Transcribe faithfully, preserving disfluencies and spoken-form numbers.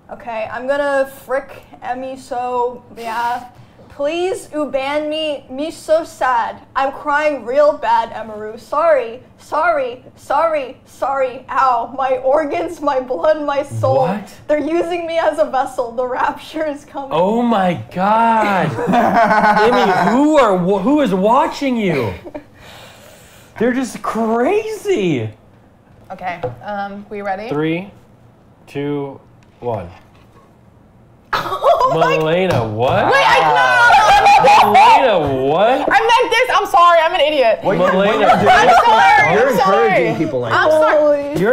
Okay, I'm gonna frick Emmy, so yeah. Please uban me, me so sad. I'm crying real bad, Emiru. Sorry, sorry, sorry, sorry. Ow, my organs, my blood, my soul. What? They're using me as a vessel. The rapture is coming. Oh my God. Emmy, who are who is watching you? They're just crazy. Okay, um, we ready? Three, two, one. Oh Malena, what? Wait, I know! Malena, what? I meant this. I'm sorry. I'm an idiot. Malena, I'm sorry. You're I'm sorry. encouraging people like I'm that. sorry. Holy